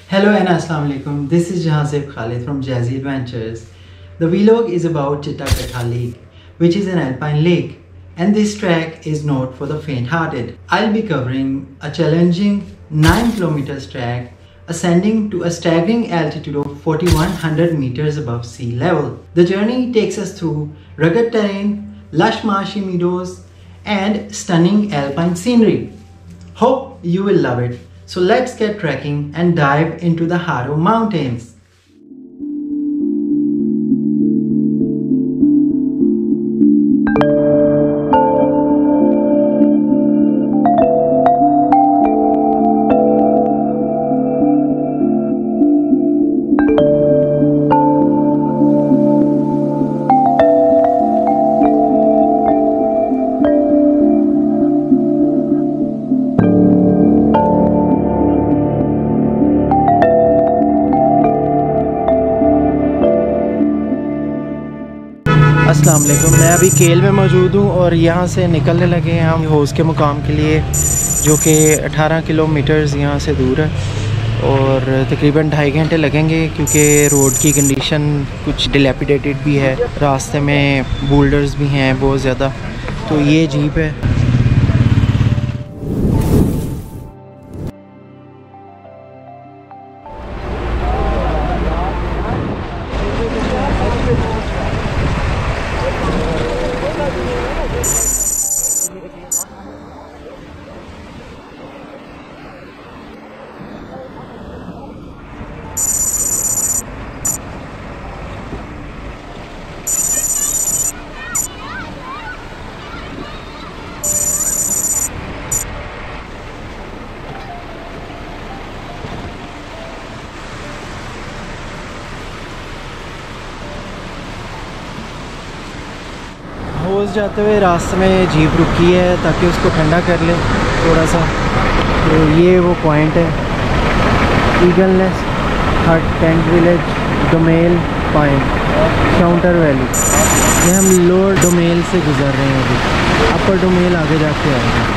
Hello and Assalamu alaikum. This is Jahazib Khalid from Jazzy Adventures. The vlog is about Chittakatha Lake, which is an alpine lake, and this track is not for the faint-hearted. I'll be covering a challenging 9 kilometers track ascending to a staggering altitude of 4100 meters above sea level. The journey takes us through rugged terrain, lush marshy meadows, and stunning alpine scenery. Hope you will love it. So let's get trekking and dive into the Haro Mountains. अस्सलाम वालेकुम। मैं अभी केल में मौजूद हूँ और यहाँ से निकलने लगे हैं हम होज़ के मुकाम के लिए, जो कि 18 किलोमीटर्स यहाँ से दूर है और तकरीबन 2.5 घंटे लगेंगे क्योंकि रोड की कंडीशन कुछ डिलेपिडेटेड भी है, रास्ते में बोल्डर्स भी हैं बहुत ज़्यादा। तो ये जीप है। होज़ जाते हुए रास्ते में जीप रुकी है ताकि उसको ठंडा कर ले थोड़ा सा। तो ये वो पॉइंट है, eagle nest hut tent village Domel point Shounter valley. ये हम लोअर डोमेल से गुजर रहे हैं, अभी अपर डोमेल आगे जाके आएगा।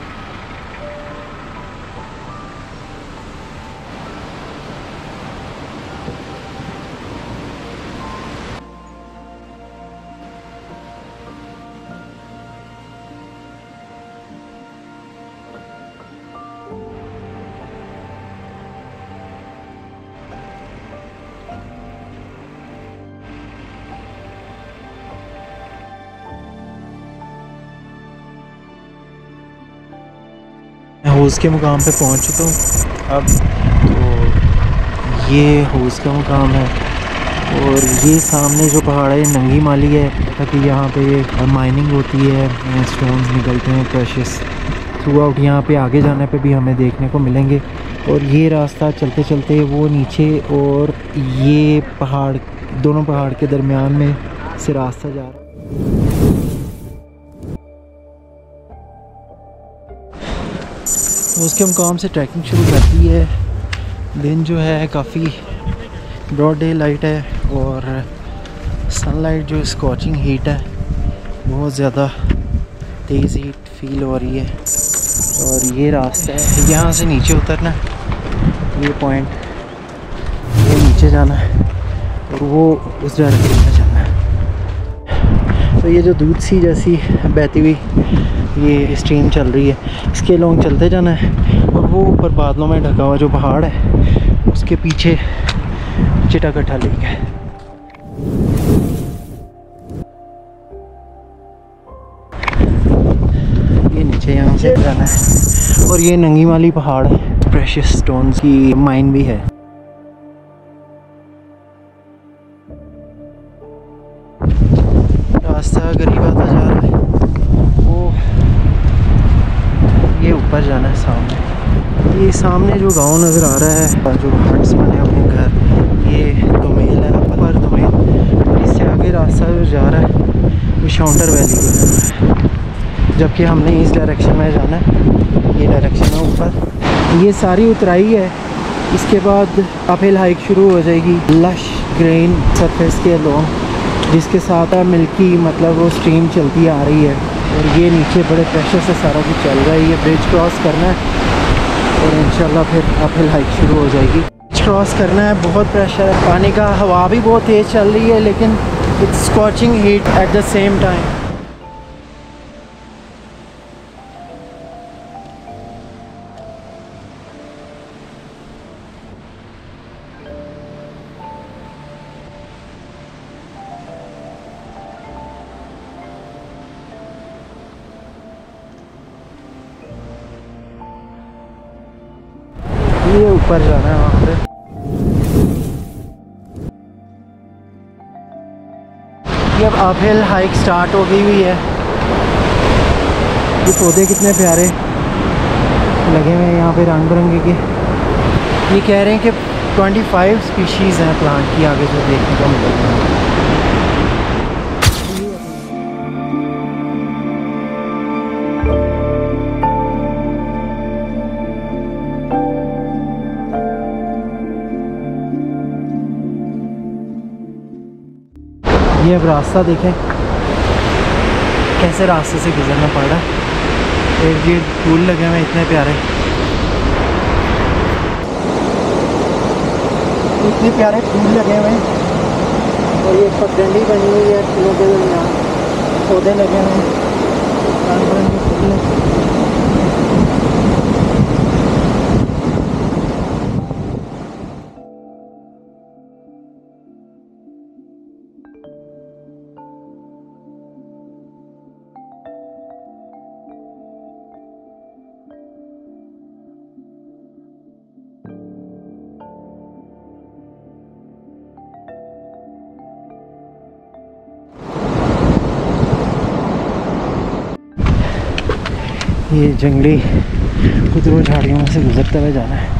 होज़ के मुकाम पे पहुंच चुका हूँ अब। तो ये होज़ का मुकाम है और ये सामने जो पहाड़ है नंगी माली है, ताकि यहाँ पे माइनिंग होती है, स्टोन्स निकलते हैं प्रेशियस थ्रू आउट। यहाँ पे आगे जाने पे भी हमें देखने को मिलेंगे। और ये रास्ता चलते चलते वो नीचे और ये पहाड़, दोनों पहाड़ के दरमियान में से रास्ता जा रहा है। उसके मुकाम से ट्रैकिंग शुरू करती है। दिन जो है काफ़ी ब्रॉड डे लाइट है और सनलाइट जो स्कॉचिंग हीट है, बहुत ज़्यादा तेज़ हीट फील हो रही है। और ये रास्ता है, यहाँ से नीचे उतरना है, ये पॉइंट, ये नीचे जाना है और वो उस डायरेक्शन में जाना है। तो ये जो दूध सी जैसी बहती हुई ये स्ट्रीम चल रही है, इसके लॉन्ग चलते जाना है। और वो ऊपर बादलों में ढका हुआ जो पहाड़ है उसके पीछे चिट्टाकट्ठा लेक है। ये नीचे यहाँ से जाना है और ये नंगी माली पहाड़ है, प्रेशियस स्टोन्स की माइन भी है। रास्ता करीब आता जा रहा है, वो ये ऊपर जाना है सामने। ये सामने जो गांव नज़र आ रहा है, जो हट्स बने अपने घर, ये डोमेल है, अपर डोमेल। और इससे आगे रास्ता जो जा रहा है वो शाउंटर वैली को जा रहा है, जबकि हमने इस डायरेक्शन में जाना है। ये डायरेक्शन है ऊपर। ये सारी उतराई है, इसके बाद अपहिल हाइक शुरू हो जाएगी लश ग्रीन सरफेस के लॉन्ग, जिसके साथ मिल्की मतलब वो स्ट्रीम चलती आ रही है। और ये नीचे बड़े प्रेशर से सारा कुछ चल रहा है। ये ब्रिज क्रॉस करना है और इंशाल्लाह फिर अपहिल हाइक शुरू हो जाएगी। क्रॉस करना है, बहुत प्रेशर है पानी का, हवा भी बहुत तेज़ चल रही है लेकिन it's scorching heat at the same time. ये ऊपर जाना है वहाँ पे। ये अब अपहिल हाइक स्टार्ट हो गई हुई है। ये पौधे कितने प्यारे लगे हुए हैं यहाँ पे, रंग बिरंगे के। ये कह रहे हैं कि 25 स्पीशीज़ हैं प्लांट की आगे जो देखने को मिलेगी। ये अब रास्ता देखें कैसे रास्ते से गुजरना पड़ रहा है। एक ये फूल लगे हुए इतने प्यारे, इतने प्यारे फूल लगे हुए हैं। और ये पगडंडी बनी हुई है फूलों के दरमियान, पौधे लगे हुए हैं, रंग बिरंगे फूल हैं। ये जंगली कुदरों झाड़ियों में से गुजरते हुए जाना है।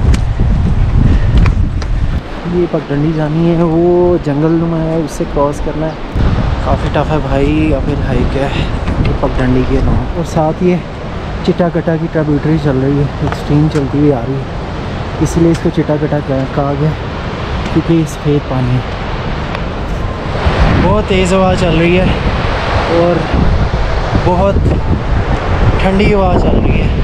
ये पगडंडी जानी है, वो जंगल नुमा है, उससे क्रॉस करना है। काफ़ी टफ है भाई, या फिर हाइक है ये पगडंडी के नाम। और साथ ये चिटाकटा की ट्रिब्यूटरी चल रही है, एक स्ट्रीम चलती हुई आ रही है, इसलिए इसको चिटाकटा कहा गया क्योंकि सफ़ेद पानी है। बहुत तेज़ हवा चल रही है और बहुत ठंडी हवा चल रही है।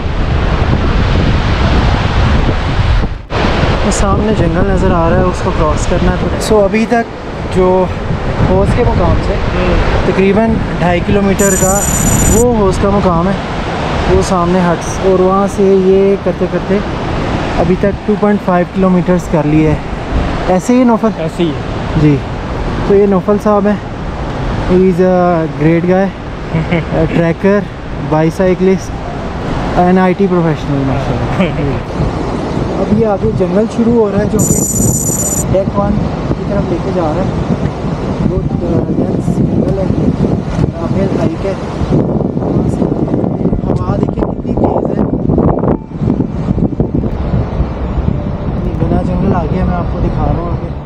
तो सामने जंगल नज़र आ रहा है, उसको क्रॉस करना है। सो अभी तक जो होस के मुकाम से तकरीबन 2.5 किलोमीटर का वो होस का मुकाम है, वो सामने हट्स, और वहाँ से ये करते करते अभी तक 2.5 किलोमीटर्स कर लिए है। ऐसे ही नौफल? ऐसे ही है जी। तो ये नौफल साहब है, he is a great guy, trekker, bicyclist, NIT professional माशाल्लाह। अब ये आगे जंगल शुरू हो रहा है जो कि डेक 1 की तरफ लेके जा रहा है। बहुत डेंस जंगल है, अपहिल हाइक है। हवा देखिए कितनी तेज़ है। ये घना जंगल आ गया, मैं आपको दिखा रहा हूँ आगे।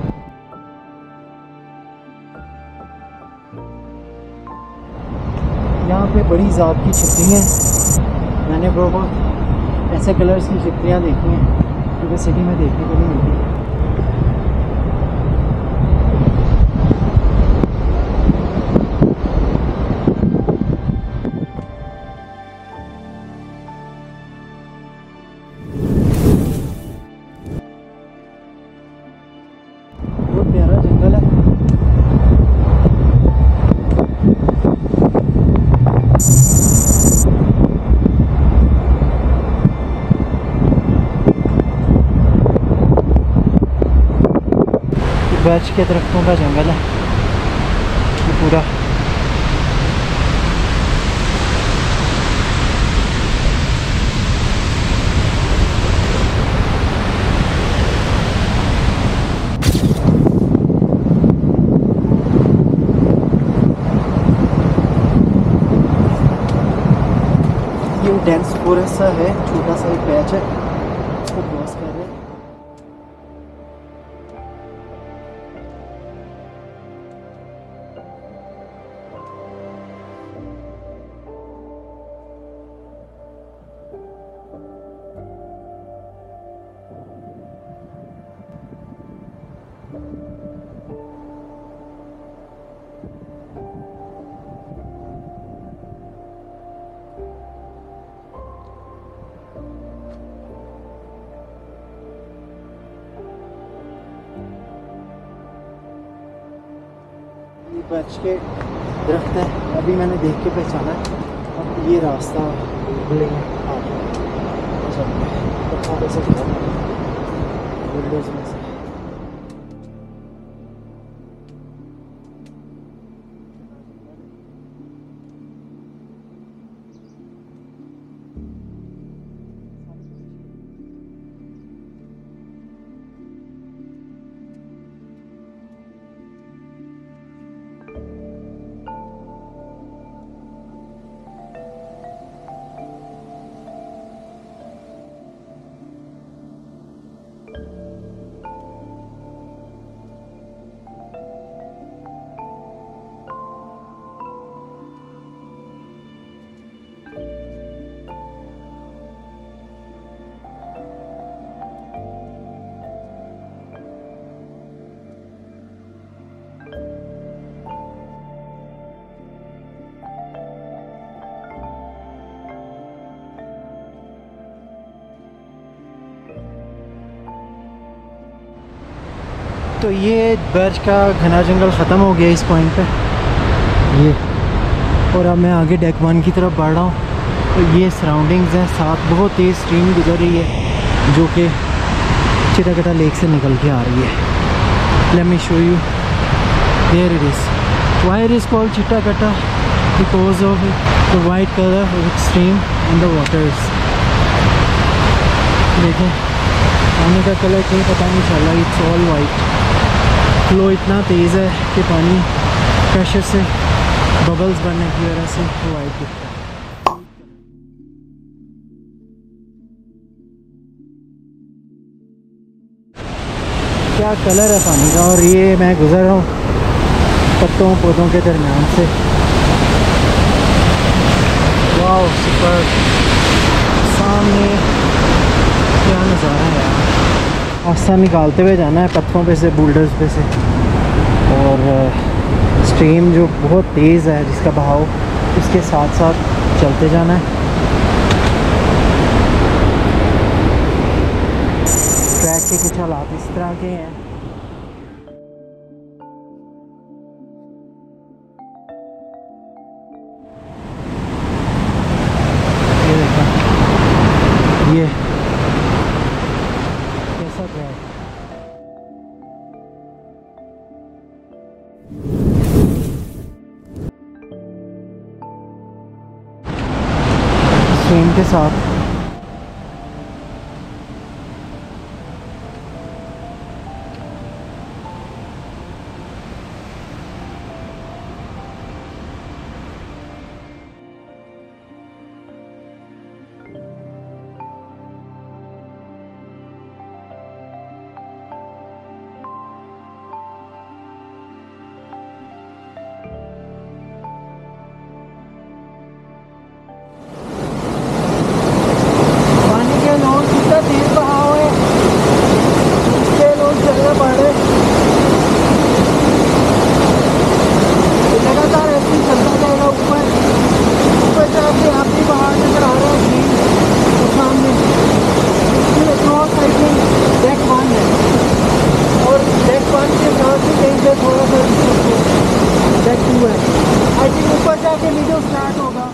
यहाँ पे बड़ी ज़ात की छिपकलियाँ हैं। मैंने बहुत ऐसे कलर्स की छिपकलियाँ देखी हैं जो सिटी में देखने को नहीं मिलती। बहुत प्यारा जंगल है। बैच के दरख्तों का जंगल है ये पूरा। ये डेंस फॉरेस्ट सा है, छोटा सा एक पैच है, उसको क्रॉस कर रहे हैं। बर्च के दरख्त है, अभी मैंने देख के पहचाना है। अब ये रास्ता विंडोज़ में से तो ये बर्च का घना जंगल ख़त्म हो गया इस पॉइंट पे ये, और अब मैं आगे डेक 1 की तरफ बढ़ रहा हूँ। तो ये सराउंडिंग्स हैं, साथ बहुत तेज़ स्ट्रीम गुजर रही है जो कि चिटागटा लेक से निकल के आ रही है। Let me show you, there it is. Why it is called Chitagata? Because of the white colour of it stream and the waters. देखें पानी का कलर कहीं पता नहीं चल रहा, इट्स ऑल वाइट। फ्लो इतना तेज़ है कि पानी प्रेशर से बबल्स बनने की वजह से वाइट दिखता है। क्या कलर है पानी का। और ये मैं गुजर रहा हूँ पत्तों पौधों के दरमियान से। वाओ सुपर, सामने क्या नज़ारा है यार। रास्ता निकालते हुए जाना है पत्थरों पे से, बोल्डर्स पे से, और स्ट्रीम जो बहुत तेज़ है जिसका बहाव, उसके साथ साथ चलते जाना है। ट्रैक के कुछ हालात इस तरह के हैं। ये देखा, ये कैसा ट्रैक। स्ट्रीम के साथ ऊपर जाके वीडियो स्टार्ट होगा।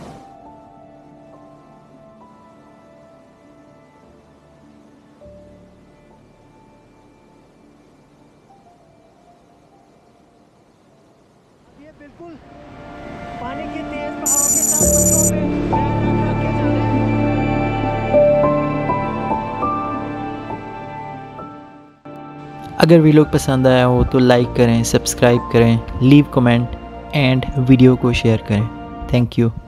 ये बिल्कुल पानी के तेज बहाव के साथ पत्थरों पे पैर रख के जा रहे हैं। अगर वीडियो पसंद आया हो तो लाइक करें, सब्सक्राइब करें, लीव कमेंट एंड वीडियो को शेयर करें। Thank you.